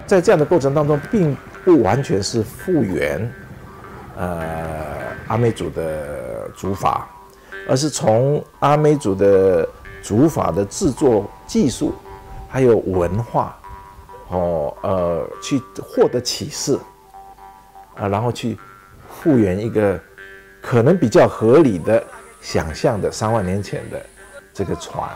在这样的过程当中，并不完全是复原阿美族的竹筏，而是从阿美族的竹筏的制作技术还有文化去获得启示然后去复原一个可能比较合理的想象的3万年前的这个船。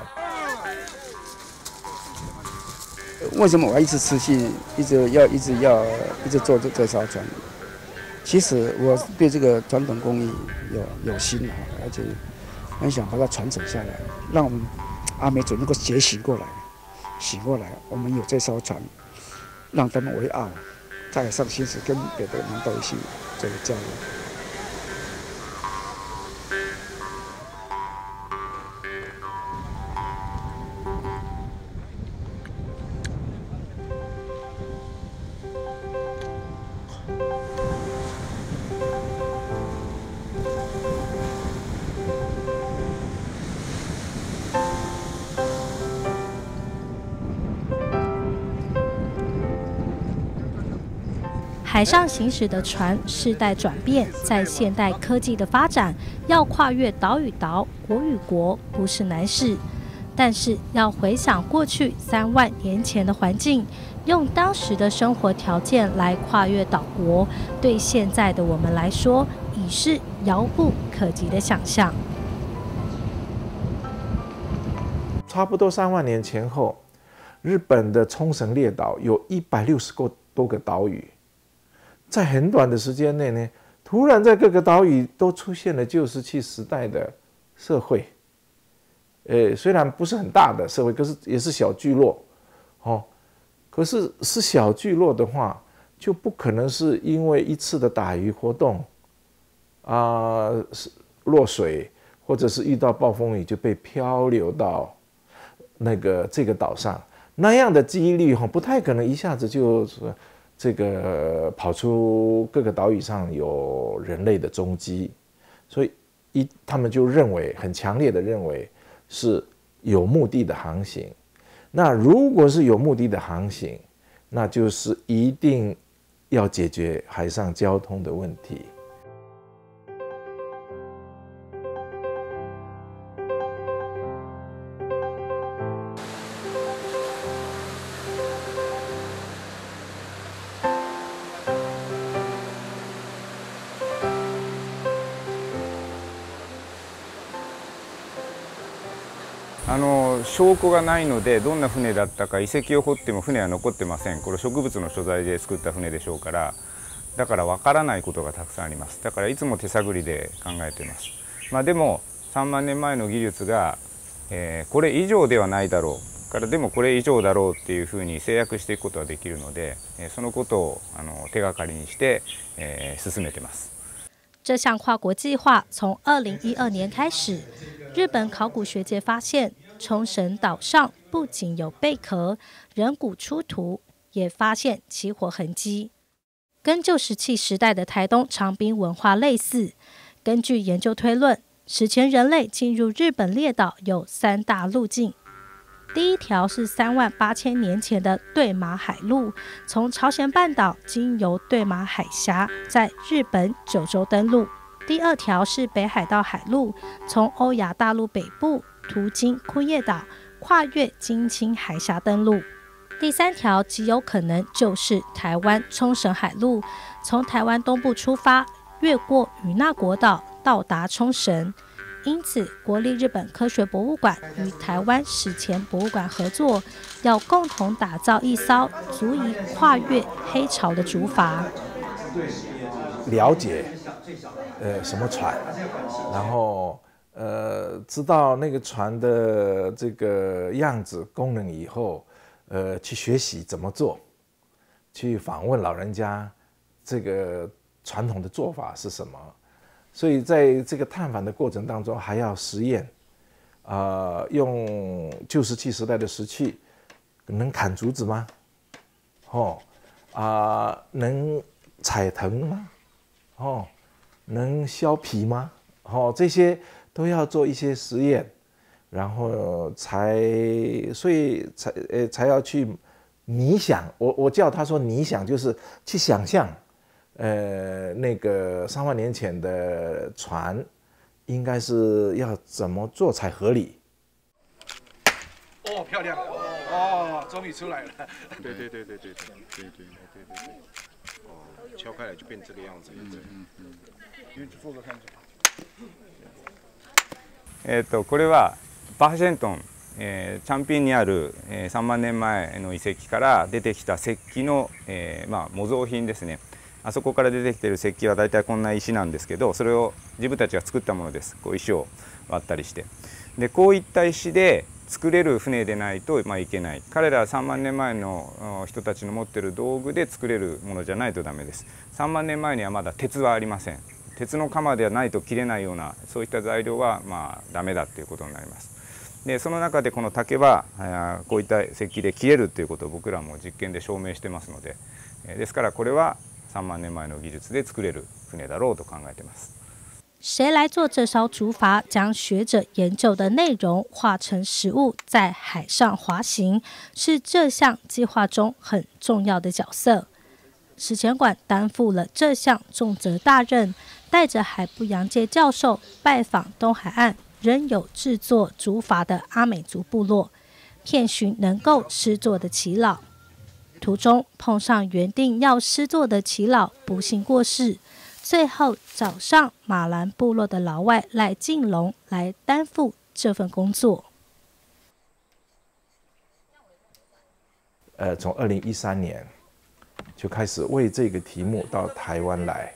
为什么我一直持续一直做这艘船？其实我对这个传统工艺有心而且很想把它传承下来，让我们阿美族能够醒过来，我们有这艘船，让他们为傲，在海上行驶，跟别的南岛一起做交流。 海上行驶的船世代转变，在现代科技的发展，要跨越岛与岛、国与国不是难事。但是要回想过去3万年前的环境，用当时的生活条件来跨越岛国，对现在的我们来说，已是遥不可及的想象。 差不多3万年前后，日本的冲绳列岛有160多个岛屿。在很短的时间内呢，突然在各个岛屿都出现了旧石器时代的社会。虽然不是很大的社会，可是也是小聚落，可是小聚落的话，就不可能是因为一次的打鱼活动落水，或者是遇到暴风雨就被漂流到这个岛上，那样的几率不太可能一下子就是这个跑出各个岛屿上有人类的踪迹，所以他们就认为很强烈的认为是有目的的航行。那如果是有目的的航行，那就是一定要解决海上交通的问题。 証拠がないので、どんな船だったか遺跡を掘っても船は残ってません。これ植物の所在で作った船でしょうから、だからわからないことがたくさんあります。だからいつも手探りで考えています。でも3万年前の技術が、これ以上ではないだろうから、でもこれ以上だろうっていうふうに制約していくことができるので、そのことを手がかりにして、進めてます。 这项跨国计划从2012年开始，日本考古学界发现，冲绳岛上不仅有贝壳、人骨出土，也发现起火痕迹，跟旧石器时代的台东长滨文化类似。根据研究推论，史前人类进入日本列岛有3大路径。第一条是38000年前的对马海路，从朝鲜半岛经由对马海峡，在日本九州登陆。第二条是北海道海路，从欧亚大陆北部途经库页岛，跨越津轻海峡登陆。第三条极有可能就是台湾冲绳海路，从台湾东部出发，越过与那国岛，到达冲绳。因此，国立日本科学博物馆与台湾史前博物馆合作，要共同打造一艘足以跨越黑潮的竹筏。 了解什么船，然后知道那个船的这个样子功能以后，去学习怎么做，去访问老人家，这个传统的做法是什么。所以在这个探访的过程当中，还要实验，用旧石器时代的石器，能砍竹子吗？能踩藤吗？能削皮吗？这些都要做一些实验，然后才要去拟想，我叫他说拟想，就是去想象，那个3万年前的船应该是要怎么做才合理。 哦，漂亮！哦，终于出来了。 对。哦，敲开来就变这个样子。 你做个看。 これはパーシェントン、チャンピンにある、3万年前の遺跡から出てきた石器の、模造品ですね。あそこから出てきている石器は大体こんな石なんですけど、それを自分たちが作ったものです。こう石を割ったりして、でこういった石で作れる船でないと、いけない。彼らは3万年前の人たちの持っている道具で作れるものじゃないとダメです。3万年前にはまだ鉄はありません。鉄の鎌ではないと切れないようなそういった材料はダメだということになります。でその中でこの竹はこういった石器で切れるということを僕らも実験で証明してますので、ですからこれは3万年前の技術で作れる船だろうと考えています。 谁来做这艘竹筏，将学者研究的内容化成实物，在海上滑行，是这项计划中很重要的角色。史前馆担负了这项重责大任，带着海部洋介教授拜访东海岸仍有制作竹筏的阿美族部落，遍寻能够施作的耆老。途中碰上原定要施作的耆老不幸过世，最后找上马兰部落的老外赖进龙来担负这份工作。 从2013年就开始为这个题目到台湾来，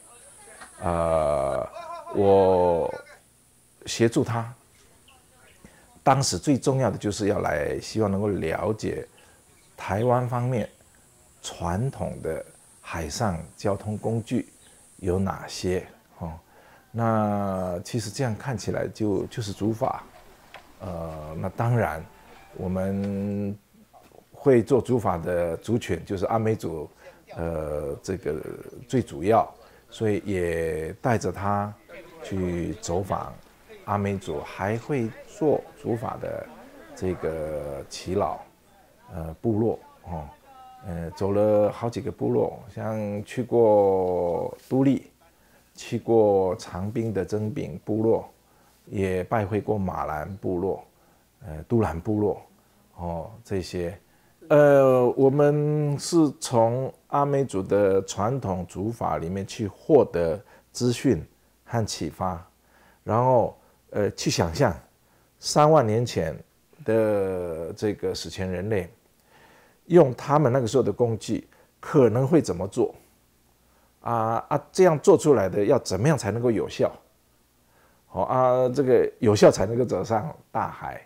我协助他。当时最重要的就是要来，希望能够了解台湾方面传统的海上交通工具有哪些。那其实这样看起来就是竹筏。那当然我们会做竹筏的族群就是阿美族。这个最主要，所以也带着他去走访阿美族，还会做竹筏的这个耆老部落走了好几个部落，像去过都历，去过长滨的曾炳部落，也拜会过马兰部落、都兰部落这些。我们是从阿美族的传统竹筏里面去获得资讯和启发，然后去想象3万年前的这个史前人类用他们那个时候的工具可能会怎么做这样做出来的要怎么样才能够有效？这个有效才能够走上大海。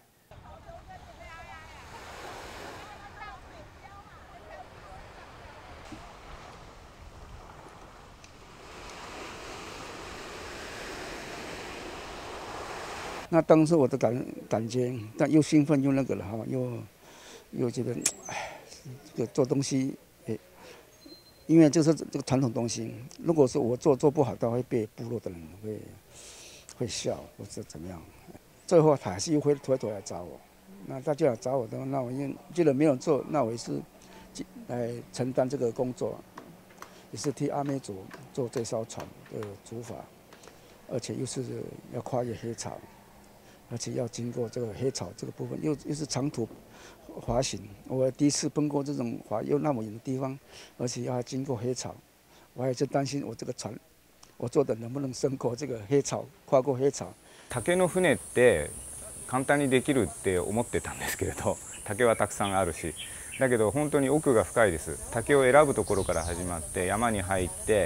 那当时我的感觉，但又兴奋又那个了又觉得，这个做东西因为就是这个传统东西，如果说我做不好，都会被部落的人会笑或者怎么样。最后他还是又回头来找我，那他就来找我的，那我因为觉得没有做，那我也是来承担这个工作，也是替阿美族做这艘船的竹筏，而且又是要跨越黑潮。而且要经过这个黑潮这个部分，又是长途滑行。我第一次奔过这种又那么远的地方，而且要经过黑潮，我还是担心我这个船，我做的能不能胜过这个黑潮，跨过黑潮。 竹の船って簡単にできるって思ってたんですけれど、竹はたくさんあるし、だけど本当に奥が深いです。竹を選ぶところから始まって山に入って、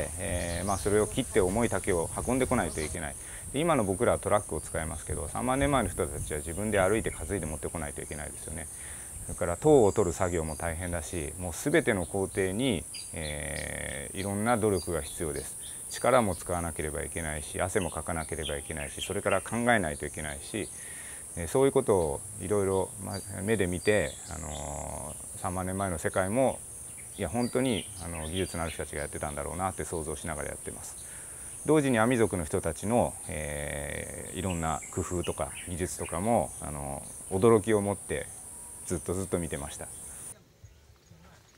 それを切って重い竹を運んでこないといけない。今の僕らはトラックを使いますけど、3万年前の人たちは自分で歩いて担いで持ってこないといけないですよね。それから塔を取る作業も大変だし、もう全ての工程に、いろんな努力が必要です。力も使わなければいけないし、汗もかかなければいけないし、それから考えないといけないし、そういうことをいろいろ目で見て、3万年前の世界も本当に技術のある人たちがやってたんだろうなって想像しながらやってます。同時にアミ族の人たちの、いろんな工夫とか技術とかも驚きを持ってずっと見てました。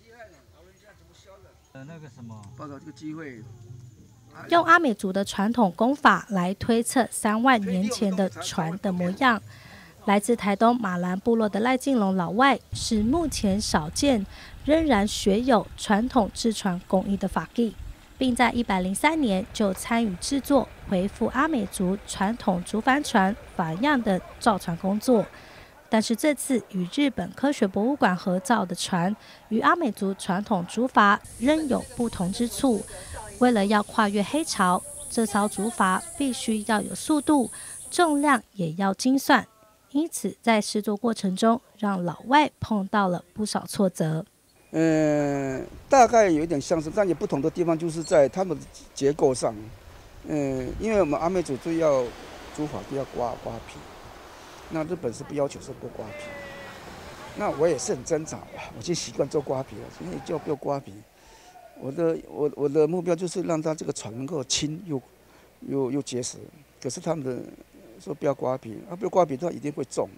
报道这个机会。 用阿美族的传统工法来推测3万年前的船的模样。来自台东马兰部落的赖进龙老外是目前少见仍然学有传统制船工艺的法技，并在103年就参与制作恢复阿美族传统竹帆船法样的造船工作。但是这次与日本科学博物馆合造的船与阿美族传统竹筏仍有不同之处。为了要跨越黑潮，这艘竹筏必须要有速度，重量也要精算。因此，在试作过程中，让老外碰到了不少挫折。 大概有一点相似，但有不同的地方，就是在它们的结构上。因为我们阿美族就要竹筏就要刮皮，那日本是不要求是不刮皮。那我也是很挣扎，我就习惯做刮皮了，所以就不要刮皮。我的目标就是让它这个船能够轻又结实，可是他们的说不要刮皮，不要刮皮的话一定会重，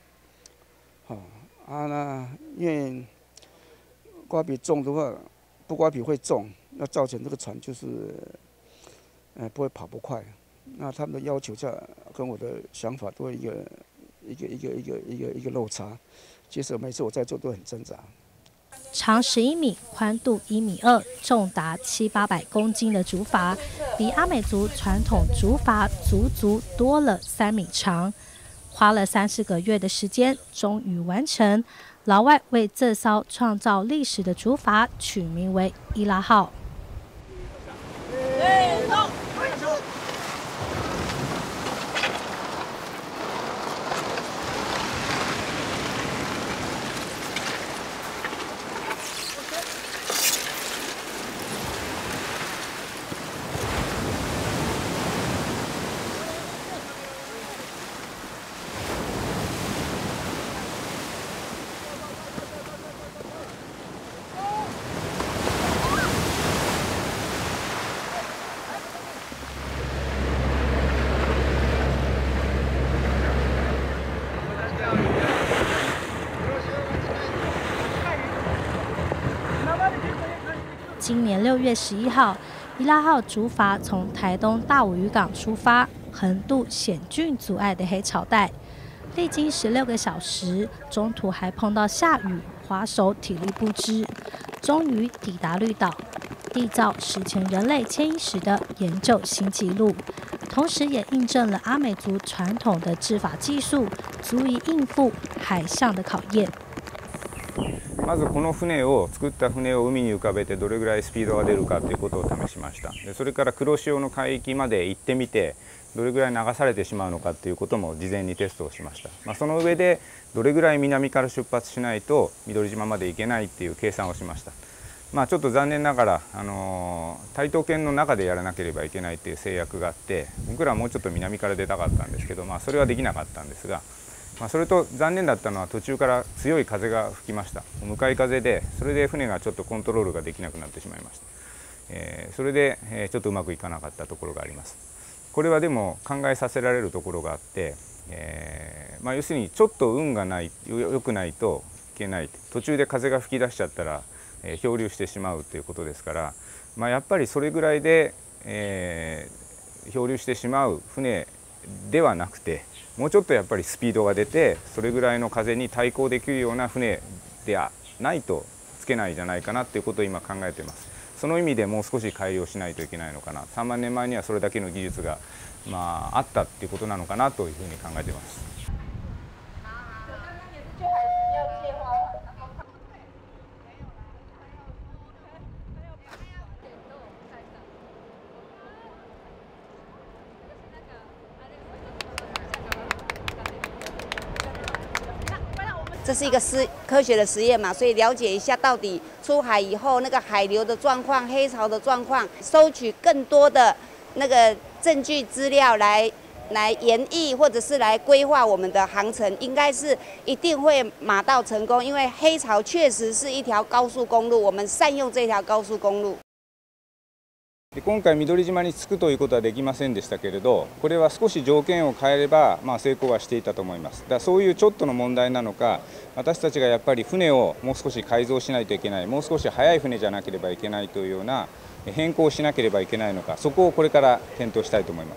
那因为刮皮重的话，不刮皮会重，那造成这个船就是不会跑不快。那他们的要求跟我的想法都会一个落差，其实每次我在做都很挣扎。 长11米，宽度1.2米，重达700-800公斤的竹筏，比阿美族传统竹筏足多了3米长。花了30个月的时间，终于完成。老外为这艘创造历史的竹筏取名为伊拉号。今年6月11号，伊拉号竹筏从台东大武渔港出发，横渡险峻阻碍的黑潮带，历经16个小时，中途还碰到下雨，划手体力不支，终于抵达绿岛，缔造史前人类迁移史的研究新纪录，同时也印证了阿美族传统的制法技术足以应付海上的考验。 まずこの船を作った船を海に浮かべてどれぐらいスピードが出るかということを試しました。でそれから黒潮の海域まで行ってみてどれぐらい流されてしまうのかということも事前にテストをしました。その上でどれぐらい南から出発しないと緑島まで行けないっていう計算をしました。ちょっと残念ながら台東圏の中でやらなければいけないっていう制約があって、僕らはもうちょっと南から出たかったんですけど、それはできなかったんですが。それと残念だったのは途中から強い風が吹きました。向かい風で、それで船がちょっとコントロールができなくなってしまいました。それでちょっとうまくいかなかったところがあります。これはでも考えさせられるところがあって、要するにちょっと運が良くないといけない。途中で風が吹き出しちゃったら漂流してしまうということですから、やっぱりそれぐらいで漂流してしまう船ではなくて、もうちょっとやっぱりスピードが出て、それぐらいの風に対抗できるような船でないとつけないんじゃないかなっていうことを今考えています。その意味でもう少し改良しないといけないのかな。3万年前にはそれだけの技術があったっていうことなのかなというふうに考えています。 这是一个科学的实验嘛，所以了解一下到底出海以后那个海流的状况、黑潮的状况，收取更多的那个证据资料来研议或者是来规划我们的航程，应该是一定会马到成功。因为黑潮确实是一条高速公路，我们善用这条高速公路。 今回緑島に着くということはできませんでしたけれど、これは少し条件を変えれば成功はしていたと思います。だからそういうちょっとの問題なのか、 私たちがやっぱり船をもう少し改造しないといけない、もう少し速い船じゃなければいけないというような変更をしなければいけないのか、そこをこれから検討したいと思います。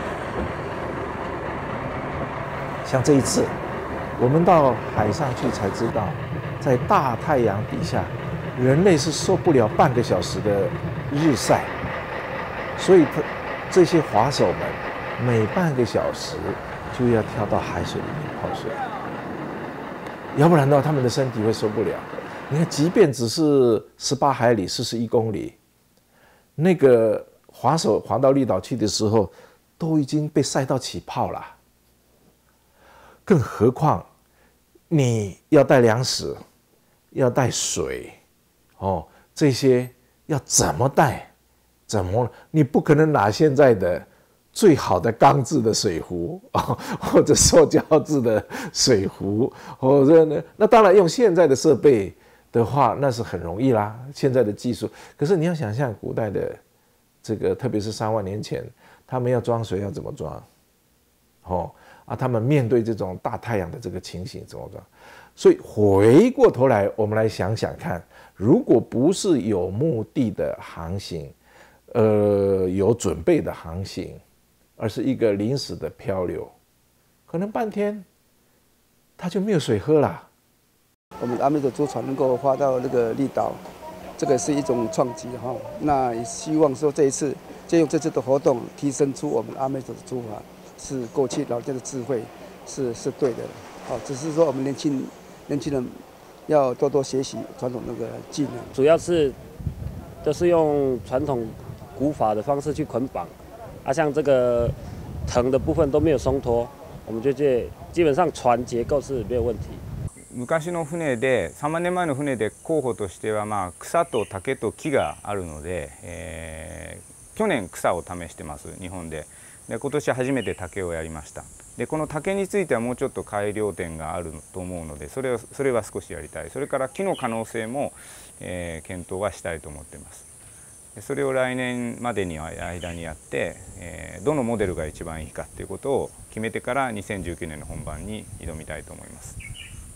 像这一次，我们到海上去才知道，在大太阳底下，人类是受不了半个小时的日晒，所以这些滑手们每半个小时就要跳到海水里面泡水，要不然的话，他们的身体会受不了。你看，即便只是18海里、41公里，那个滑手滑到绿岛去的时候，都已经被晒到起泡了。更何况，你要带粮食，要带水，这些要怎么带？你不可能拿现在的最好的钢制的水壶或者塑胶制的水壶，或者呢，那当然用现在的设备的话，那是很容易啦，现在的技术。可是你要想象古代的这个，特别是3万年前，他们要装水要怎么装？他们面对这种大太阳的这个情形怎么装？所以回过头来，我们来想想看，如果不是有目的的航行，有准备的航行，而是一个临时的漂流，可能半天他就没有水喝了。 我们阿美族舟船能够划到那个绿岛，这个是一种创举哈。那也希望说这一次借用这次的活动，提升出我们阿美族的舟法是过去老家的智慧，是对的。只是说我们年轻人要多多学习传统那个技能。 主要是都是用传统古法的方式去捆绑，像这个藤的部分都没有松脱，我们就基本上船结构是没有问题。 昔の船で3万年前の船で候補としては、草と竹と木があるので、去年草を試してます日本で。今年初めて竹をやりました。でこの竹についてはもうちょっと改良点があると思うので、それは少しやりたい。それから木の可能性も、検討はしたいと思っています。それを来年までに間にやって、どのモデルが一番いいかっていうことを決めてから2019年の本番に挑みたいと思います。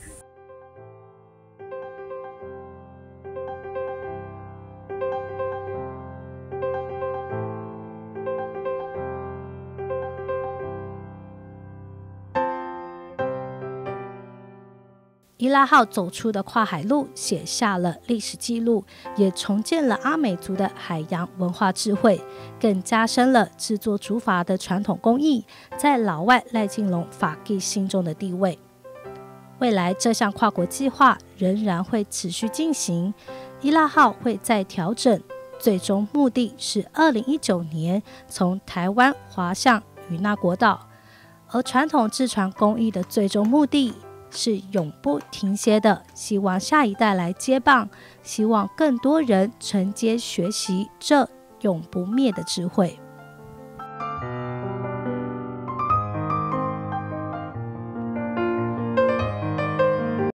伊拉号走出的跨海路写下了历史记录，也重建了阿美族的海洋文化智慧，更加深了制作竹筏的传统工艺在老外赖金龙法纪心中的地位。未来这项跨国计划仍然会持续进行，伊拉号会再调整，最终目的是2019年从台湾滑向与那国岛，而传统制船工艺的最终目的是永不停歇的，希望下一代来接棒，希望更多人承接学习这永不灭的智慧。